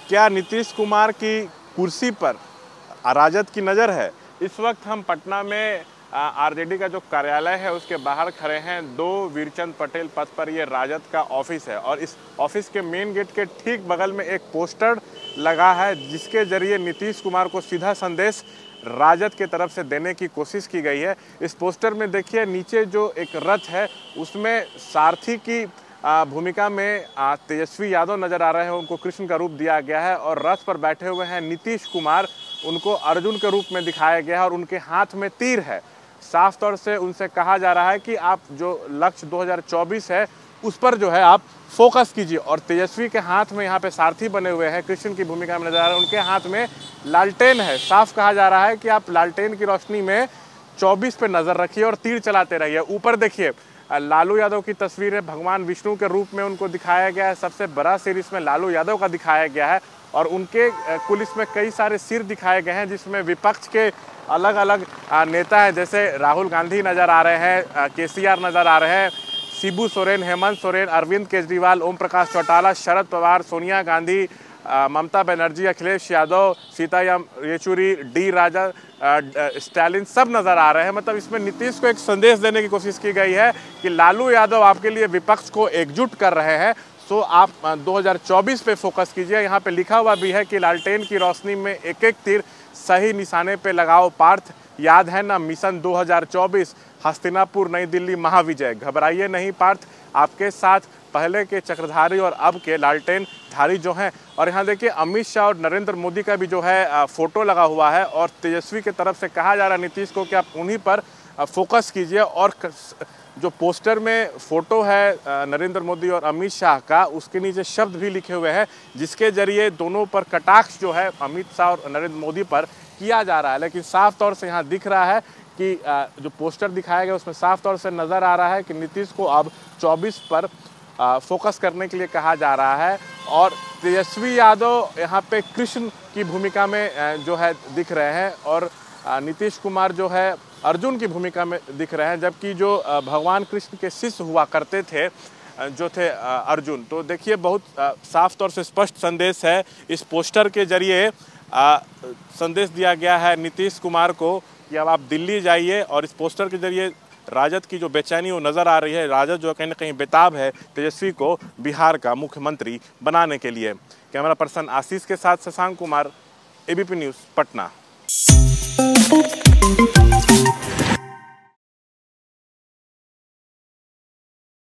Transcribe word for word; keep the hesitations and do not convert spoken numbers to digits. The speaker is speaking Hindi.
क्या नीतीश कुमार की कुर्सी पर राजद की नज़र है? इस वक्त हम पटना में आरजेडी का जो कार्यालय है उसके बाहर खड़े हैं। दो वीरचंद पटेल पथ पर ये राजद का ऑफिस है और इस ऑफिस के मेन गेट के ठीक बगल में एक पोस्टर लगा है जिसके जरिए नीतीश कुमार को सीधा संदेश राजद के तरफ से देने की कोशिश की गई है। इस पोस्टर में देखिए नीचे जो एक रथ है उसमें सारथी की भूमिका में तेजस्वी यादव नजर आ रहे हैं, उनको कृष्ण का रूप दिया गया है और रथ पर बैठे हुए हैं नीतीश कुमार, उनको अर्जुन के रूप में दिखाया गया है और उनके हाथ में तीर है। साफ तौर से उनसे कहा जा रहा है कि आप जो लक्ष्य दो हज़ार चौबीस है उस पर जो है आप फोकस कीजिए। और तेजस्वी के हाथ में यहाँ पे सारथी बने हुए हैं, कृष्ण की भूमिका में नजर आ रहे हैं, उनके हाथ में लालटेन है। साफ कहा जा रहा है कि आप लालटेन की रोशनी में चौबीस पे नजर रखिए और तीर चलाते रहिए। ऊपर देखिए लालू यादव की तस्वीर है, भगवान विष्णु के रूप में उनको दिखाया गया है। सबसे बड़ा सिर इसमें लालू यादव का दिखाया गया है और उनके कुल इसमें कई सारे सिर दिखाए गए हैं जिसमें विपक्ष के अलग अलग नेता हैं, जैसे राहुल गांधी नज़र आ रहे हैं, केसीआर नज़र आ रहे हैं, शिबू सोरेन, हेमंत सोरेन, अरविंद केजरीवाल, ओम प्रकाश चौटाला, शरद पवार, सोनिया गांधी, ममता बनर्जी, अखिलेश यादव, सीताराम येचुरी, डी राजा, स्टालिन सब नज़र आ रहे हैं। मतलब इसमें नीतीश को एक संदेश देने की कोशिश की गई है कि लालू यादव आपके लिए विपक्ष को एकजुट कर रहे हैं, सो आप दो हज़ार चौबीस पे फोकस कीजिए। यहाँ पे लिखा हुआ भी है कि लालटेन की रोशनी में एक एक तीर सही निशाने पे लगाओ पार्थ, याद है ना मिशन दो हज़ार चौबीस, हस्तिनापुर नई दिल्ली महाविजय। घबराइए नहीं पार्थ, आपके साथ पहले के चक्रधारी और अब के लालटेन धारी जो हैं। और यहाँ देखिए अमित शाह और नरेंद्र मोदी का भी जो है फोटो लगा हुआ है और तेजस्वी की तरफ से कहा जा रहा है नीतीश को कि आप उन्हीं पर फोकस कीजिए। और जो पोस्टर में फोटो है नरेंद्र मोदी और अमित शाह का, उसके नीचे शब्द भी लिखे हुए हैं जिसके जरिए दोनों पर कटाक्ष जो है अमित शाह और नरेंद्र मोदी पर किया जा रहा है। लेकिन साफ तौर से यहाँ दिख रहा है कि जो पोस्टर दिखाया गया उसमें साफ तौर से नज़र आ रहा है कि नीतीश को अब चौबीस पर फोकस करने के लिए कहा जा रहा है। और तेजस्वी यादव यहाँ पे कृष्ण की भूमिका में जो है दिख रहे हैं और नीतीश कुमार जो है अर्जुन की भूमिका में दिख रहे हैं, जबकि जो भगवान कृष्ण के शिष्य हुआ करते थे जो थे अर्जुन। तो देखिए बहुत साफ तौर से स्पष्ट संदेश है, इस पोस्टर के जरिए संदेश दिया गया है नीतीश कुमार को कि अब आप दिल्ली जाइए। और इस पोस्टर के जरिए राजद की जो बेचैनी वो नज़र आ रही है, राजद जो कहीं ना कहीं बेताब है तेजस्वी को बिहार का मुख्यमंत्री बनाने के लिए। कैमरा पर्सन आशीष के साथ शशांक कुमार, एबीपी न्यूज़ पटना।